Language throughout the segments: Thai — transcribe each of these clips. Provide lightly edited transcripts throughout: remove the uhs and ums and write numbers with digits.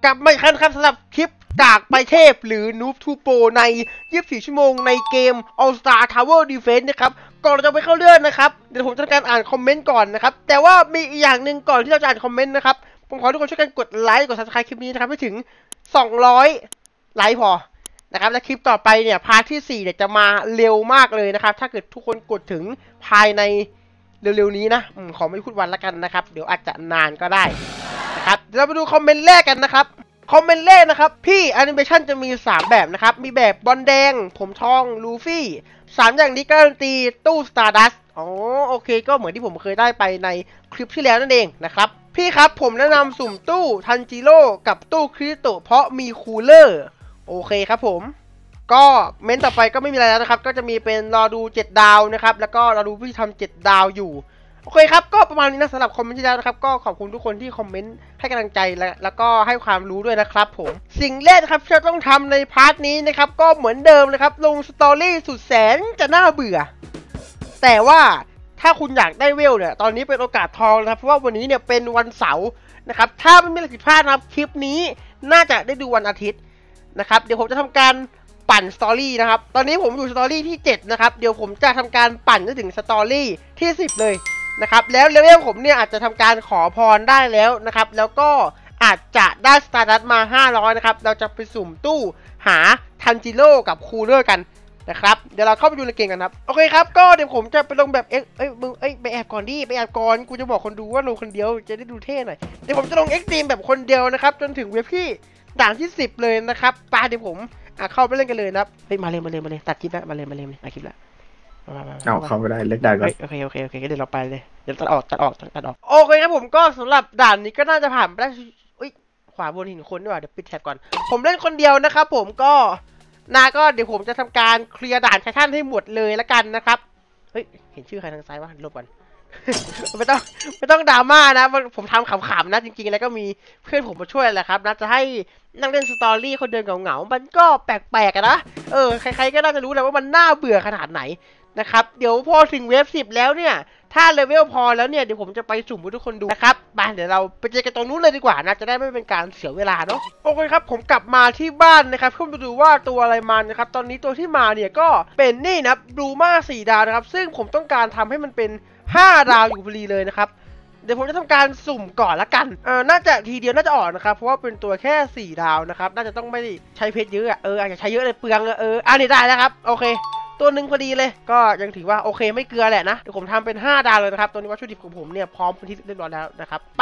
กลับมาอีกครั้งครับสำหรับคลิปกากไปเทพหรือ Noob to Pro ใน 24 ชั่วโมงในเกม All Star Tower Defense นะครับก่อนเราจะไปเข้าเรื่องนะครับเดี๋ยวผมจะทำการอ่านคอมเมนต์ก่อนนะครับแต่ว่ามีอีกอย่างหนึ่งก่อนที่เราจะอ่านคอมเมนต์นะครับผมขอทุกคนช่วยกันกดไลค์กด Subscribe คลิปนี้นะครับให้ถึง200ไลค์พอนะครับและคลิปต่อไปเนี่ยพาร์ทที่4เนี่ยจะมาเร็วมากเลยนะครับถ้าเกิดทุกคนกดถึงภายในเร็วๆนี้นะขอไม่พูดวันละกันนะครับเดี๋ยวอาจจะนานก็ได้นะครับเดี๋ยวเราไปดูคอมเมนต์แรกกันนะครับคอมเมนต์แรกนะครับพี่แอนิเมชันจะมี3แบบนะครับมีแบบบอลแดงผมทองลูฟี่3อย่างนี้การันตีตู้สตาร์ดัสอ๋อโอเคก็เหมือนที่ผมเคยได้ไปในคลิปที่แล้วนั่นเองนะครับพี่ครับผมแนะนำสุ่มตู้ทันจิโร่กับตู้คริสโตเพราะมีคูลเลอร์โอเคครับผมก็เมนต์ต่อไปก็ไม่มีอะไรแล้วนะครับก็จะมีเป็นรอดู7ดาวนะครับแล้วก็รอดูพี่ทำ7ดาวอยู่โอเคครับก็ประมาณนี้นะสำหรับคอมเมนต์ที่แล้วนะครับก็ขอบคุณทุกคนที่คอมเมนต์ให้กำลังใจแล้วก็ให้ความรู้ด้วยนะครับผมสิ่งแรกครับที่เราต้องทำในพาร์ทนี้นะครับก็เหมือนเดิมเลยครับลงสตอรี่สุดแสนจะน่าเบื่อแต่ว่าถ้าคุณอยากได้เวลเนี่ยตอนนี้เป็นโอกาสทองนะครับเพราะว่าวันนี้เนี่ยเป็นวันเสาร์นะครับถ้าไม่มีอะไรผิดพลาดนะครับคลิปนี้น่าจะได้ดูวันอาทิตย์นะครับเดี๋ยวผมจะทำการปั่นสตอรี่นะครับตอนนี้ผมอยู่สตอรี่ที่7นะครับเดี๋ยวผมจะทำการปั่นจนถึงสตอรี่ที่10เลยนะครับแล้วเลเวลผมเนี่ยอาจจะทำการขอพรได้แล้วนะครับแล้วก็อาจจะได้สตาร์ดัสมา500นะครับเราจะไปสุ่มตู้หาทันจิโร่กับคูลเลอร์กันนะครับเดี๋ยวเราเข้าไปดูในเกมกันครับโอเคครับก็เดี๋ยวผมจะไปลงแบบมึงไปแอบก่อนดิไปแอบก่อนกูจะบอกคนดูว่าลงคนเดียวจะได้ดูเท่หน่อยเดี๋ยวผมจะลงเอ็กซ์ตรีมแบบคนเดียวนะครับจนถึงเว็บที่ด่านที่10เลยนะครับไปเดี๋ยวผมเข้าไปเล่นกันเลยนะครับเฮ้ยมาเลยตัดคลิปแล้วมาเลยตัดคลิปแล้วเข้าไม่ได้เล็กได้ก่อนโอเคเดี๋ยวเราไปเลยเดี๋ยวตัดออกโอเคครับผมก็สำหรับด่านนี้ก็น่าจะผ่านไปได้ขวาบนหินคนด้วยเดี๋ยวปิดแท็บก่อนผมเล่นคนเดียวนะครับผมก็เดี๋ยวผมจะทำการเคลียร์ด่านไททันให้หมดเลยละกันนะครับเฮ้ยเห็นชื่อใครทางซ้ายวะลบก่อน ไม่ต้องดราม่านะผมทำขำๆนะจริงๆแล้วก็มีเพื่อนผมมาช่วยแหละครับนะจะให้นั่งเล่นสตอรี่คนเดินเหงาๆมันก็แปลกๆนะใครๆก็น่าจะรู้แหละว่ามันน่าเบื่อขนาดไหนนะครับเดี๋ยวพอถึงเวฟ10แล้วเนี่ยถ้าเลเวลพอแล้วเนี่ยเดี๋ยวผมจะไปสุ่มให้ทุกคนดูนะครับมาเดี๋ยวเราไปเจอกันตรงนู้นเลยดีกว่านะจะได้ไม่เป็นการเสียเวลาเนาะโอเคครับผมกลับมาที่บ้านนะครับเพื่อมาดูว่าตัวอะไรมานะครับตอนนี้ตัวที่มาเนี่ยก็เป็นนี่นะบลูมา4ดาวนะครับซึ่งผมต้องการทำให้มันเป็น5ดาวอยู่พอดีเลยนะครับเดี๋ยวผมจะทำการสุ่มก่อนละกันน่าจะทีเดียวน่าจะออกนะครับเพราะว่าเป็นตัวแค่4ดาวนะครับน่าจะต้องไม่ใช้เพชรเยอะอาจจะใช้เยอะเลยเปลืองอันนี้ได้แล้วครับโอเคตัวหนึ่งพอดีเลยก็ยังถือว่าโอเคไม่เกลือแหละนะเดี๋ยวผมทำเป็น5ดาวเลยนะครับตัวนี้วัตถุดิบของผมเนี่ยพร้อมเป็นที่เรียบร้อยแล้วนะครับไป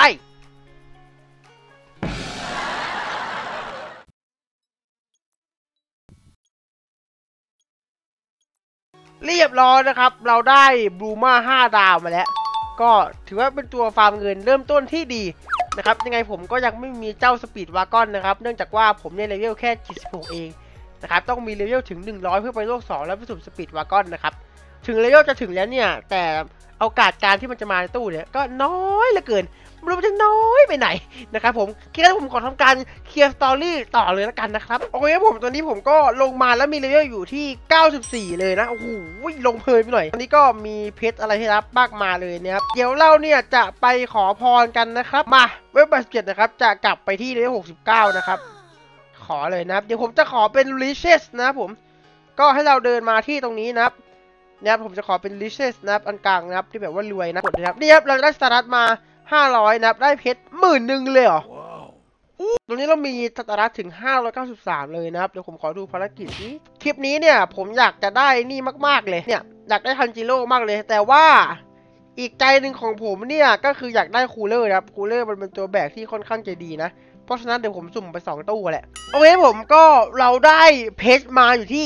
เรียบร้อยนะครับเราได้บลูมา5ดาวมาแล้วก็ถือว่าเป็นตัวฟาร์มเงินเริ่มต้นที่ดีนะครับยังไงผมก็ยังไม่มีเจ้าสปีดวากอนนะครับเนื่องจากว่าผมเนี่ยเลเวลแค่76เองนะครับต้องมีเลเวลถึง100เพื่อไปโลก2แล้วไปสุ่มสปีดวากอนนะครับถึงเลเวลจะถึงแล้วเนี่ยแต่โอกาสการที่มันจะมาในตู้เนี่ยก็น้อยเหลือเกินไม่รู้มันจะน้อยไปไหนนะครับผมแค่ผมขอทำการเคลียร์สตอรี่ต่อเลยแล้วกันนะครับโอเคครับผมตอนนี้ผมก็ลงมาแล้วมีเลเวลอยู่ที่94เลยนะโอ้โหลงเพลินไปหน่อยตอนนี้ก็มีเพชรอะไรให้รับมากมาเลยนะครับเดี๋ยวเราเนี่ยจะไปขอพรกันนะครับมาเว็บ87นะครับจะกลับไปที่เลเวล69นะครับขอเลยนะครับเดี๋ยวผมจะขอเป็น riches นะครับผมก็ให้เราเดินมาที่ตรงนี้นะครับผมจะขอเป็น riches นะครับอันกลางนะครับที่แบบว่ารวยนะกดนะครับนี่ครับเราได้สตาร์ทมา500นะครับได้เพชร10,000เลยเหรอตรงนี้เรามีสตาร์ทถึง593เลยนะครับเดี๋ยวผมขอดูภารกิจนี้คลิปนี้เนี่ยผมอยากจะได้นี่มากๆเลยเนี่ยอยากได้ทันจิโร่มากเลยแต่ว่าอีกใจหนึ่งของผมเนี่ยก็คืออยากได้คูลเลอร์ครับคูลเลอร์มันเป็นตัวแบกที่ค่อนข้างจะดีนะเพราะฉะนั้นเดี๋ยวผมสุ่มไป2ตู้แหละโอเคผมก็เราได้เพชรมาอยู่ที่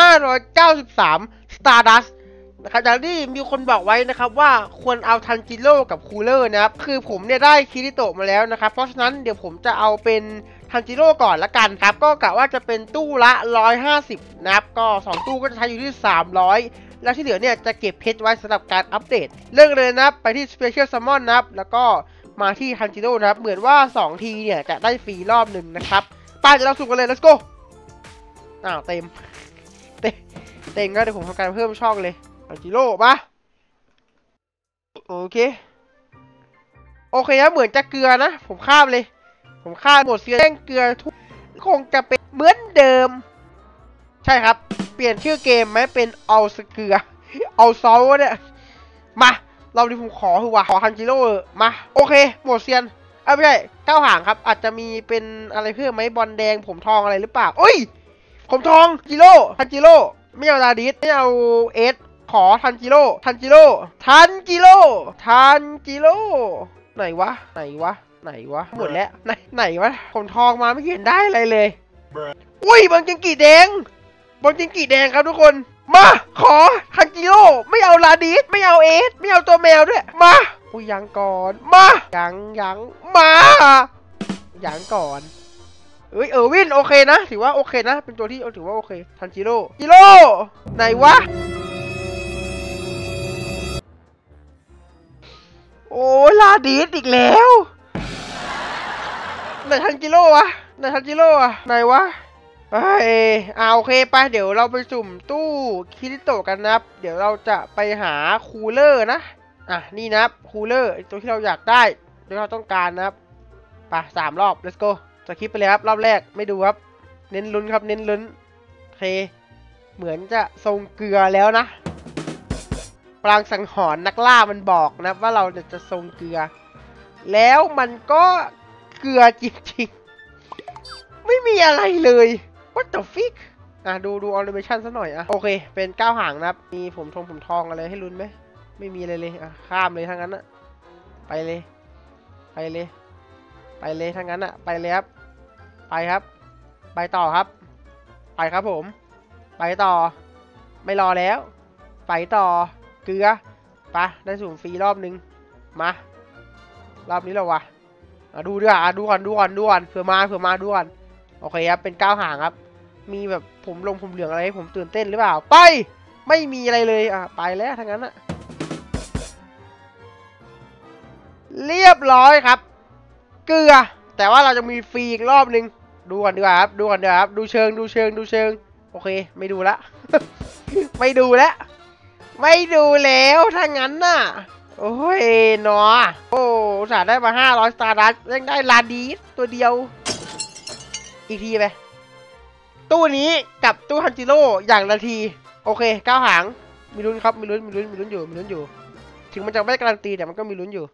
593 Stardust นะครับอย่างที่มีคนบอกไว้นะครับว่าควรเอาทันจิโร่กับคูลเลอร์นะครับคือผมเนี่ยได้คิริโตะมาแล้วนะครับเพราะฉะนั้นเดี๋ยวผมจะเอาเป็นทันจิโร่ก่อนละกันครับก็กะว่าจะเป็นตู้ละ150นะครับก็2ตู้ก็จะใช้อยู่ที่300แล้วที่เหลือเนี่ยจะเก็บเพชรไว้สำหรับการอัปเดตเรื่องเลยนะครับไปที่ Special Summon นะครับแล้วก็มาที่ทันจิโร่นะครับเหมือนว่า2ทีเนี่ยจะได้ฟรีรอบหนึ่งนะครับป้าจะเราสุ่มกันเลย let's go เต็มก็เดี๋ยวผมทำการเพิ่มช่องเลยทันจิโร่มาโอเคครับเหมือนจะเกลือนะผมข้ามเลยผมฆ่าหมดเซียนแจ้งเกลือทุกคงจะเป็นเหมือนเดิมใช่ครับเปลี่ยนชื่อเกมไหมเป็นเอาสเกลือเอาซอลเนี่ยมาเราดิผมขอคือว่าขอฮันจิโร่มาโอเคหมดเซียนไม่ใช่ก้าวห่างครับอาจจะมีเป็นอะไรเพิ่มไหมบอลแดงผมทองอะไรหรือเปล่าเอ้ยผมทองจิโร่ทันจิโร่ไม่เอาลาดิสไม่เอาเอสขอทันจิโร่ทันจิโร่ทันจิโร่ทันจิโร่ไหนวะไหนวะไหนวะหมดแล้วไหนวะผมทองมาไม่เห็นได้อะไรเลยอุ้ยบอลจิงกีแดงบอลจิงกีแดงครับทุกคนมาขอทันจิโร่ไม่เอาลาดิสไม่เอาเอสไม่เอาตัวแมวด้วยมาอุ้ยยังก่อนมายังมายังก่อนวินโอเคนะถือว่าโอเคนะเป็นตัวที่ถือว่าโอเคทันจิโร่ไหนวะโอ้ลาดิสอีกแล้วไหนทันจิโร่วะไหนทันจิโร่อะไหนวะโอเคไปเดี๋ยวเราไปสุ่มตู้คิริโตะกันนะครับเดี๋ยวเราจะไปหาคูลเลอร์นะนี่นะครับคูลเลอร์ตัวที่เราอยากได้ที่เราต้องการนะครับไป3 รอบ let's go สคิปไปเลยครับรอบแรกไม่ดูครับเน้นลุ้นครับเน้นลุ้นโอเคเหมือนจะทรงเกลือแล้วนะพลังสังหรณ์นักล่ามันบอกนะว่าเราจะทรงเกลือแล้วมันก็เกลือจริงๆไม่มีอะไรเลย what the fuck ดูออนิเมชันซะหน่อยโอเคเป็น9 หางนะครับมีผมทองอะไรให้ลุ้นไหมไม่มีอะไรเลยข้ามเลยทั้งนั้นไปเลยทั้งนั้นไปเลยครับไปครับไปต่อครับไปครับผมไปต่อไม่รอแล้วไปต่อเกลือไปได้สุ่มฟรีรอบนึงมารอบนี้แล้ววะดูด้วยดูก่อนเผื่อมาดูก่อนโอเคครับเป็น9 หางครับมีแบบผมเหลืองอะไรให้ผมตื่นเต้นหรือเปล่าไปไม่มีอะไรเลยไปแล้วทั้งนั้นเรียบร้อยครับเกลือแต่ว่าเราจะมีฟรีอีกรอบนึงดูก่อนดีกว่าครับดูเชิงโอเคไม่ดูละ ไม่ดูแล้วถ้างั้นน่ะโอ้ยหนอโอ้สาได้มา500 สตาร์ดัสยังได้ลาดีสตัวเดียวอีกทีไปตู้นี้กับตู้ฮันจิโร่อย่างละทีโอเค9 หางมีลุ้นครับมีลุ้นอยู่ถึงมันจะไม่การันตีแต่มันก็มีลุ้นอยู่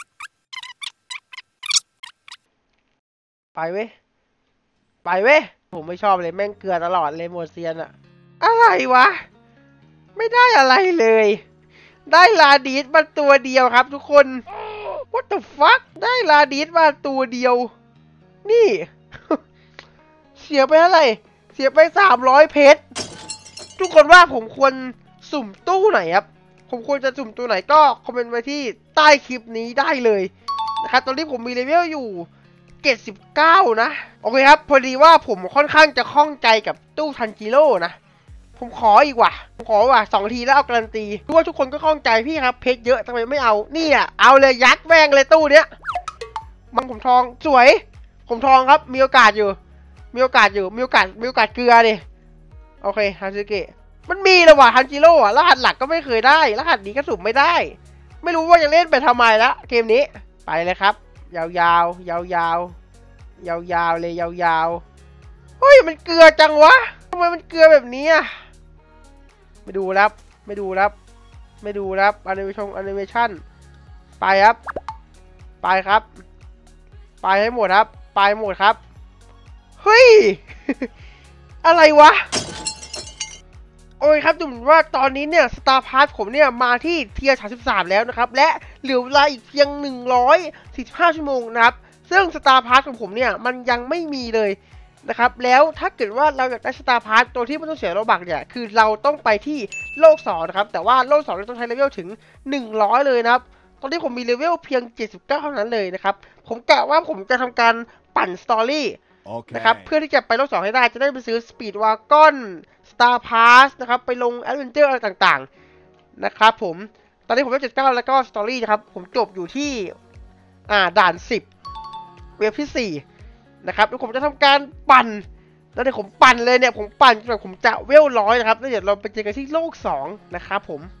ไปเว้ยผมไม่ชอบเลยแม่งเกลือตลอดเลยโมเซียนอะไรวะไม่ได้อะไรเลยได้ลาดิสมาตัวเดียวครับทุกคน what the fuck ได้ลาดิสมาตัวเดียวนี่ เสียไปเท่าไหร่เสียไป300 เพชรทุกคนว่าผมควรสุ่มตู้ไหนครับผมควรจะสุ่มตัวไหนก็คอมเมนต์ไว้ที่ใต้คลิปนี้ได้เลยนะครับตอนนี้ผมมีเลเวลอยู่79นะโอเคครับพอดีว่าผมค่อนข้างจะคล่องใจกับตู้ทันจิโร่นะผมขออีกว่ะ2 ทีแล้วเอาการันตีรู้ว่าทุกคนก็คล่องใจพี่ครับเพชรเยอะทำไมไม่เอานี่เอาเลยยัดแม่งเลยตู้เนี้ยผมทองสวยผมทองครับมีโอกาสมีโอกาสเกลือดิโอเคฮาซึเกะมันมีเลยว่ะทันจิโร่รหัสหลักก็ไม่เคยได้รหัสนี้ก็สุ่มไม่ได้ไม่รู้ว่าจะเล่นไปทำไมละเกมนี้ไปเลยครับยาวเลยเฮ้ยมันเกลือจังวะทำไมมันเกลือแบบนี้ไม่ดูแล้วแอนิเมชั่นไปครับไปให้หมดครับไปหมดครับเฮ้ย อะไรวะโอ้ยครับดูเหมือนว่าตอนนี้เนี่ยสตาร์พาร์ทผมเนี่ยมาที่เทียร์33แล้วนะครับและเหลือเวลาอีกเพียง145 ชั่วโมงนะครับซึ่งสตาร์พาร์ทของผมเนี่ยมันยังไม่มีเลยนะครับแล้วถ้าเกิดว่าเราอยากได้สตาร์พาร์ทตัวที่ไม่ต้องเสียโลบักเนี่ยคือเราต้องไปที่โลก2นะครับแต่ว่าโลก2เราต้องใช้เลเวลถึง100เลยนะครับตอนนี้ผมมีเลเวลเพียง79เท่านั้นเลยนะครับผมกะว่าผมจะทำการปั่นสตอรี่นะครับเพื่อที่จะไปโลก2ให้ได้จะได้ไปซื้อสปีดวากอนสตาร์พาสนะครับไปลงแอดเวนเจอร์อะไรต่างๆนะครับผมตอนนี้ผมเลเวล79แล้วก็สตอรี่นะครับผมจบอยู่ที่ด่าน10เวฟที่4นะครับแล้วผมจะทำการปั่นแล้วเดี๋ยวผมปั่นเลยเนี่ยผมปั่นจนผมจะเวล100นะครับแล้วเดี๋ยวเราไปเจอกันที่โลก2นะครับผม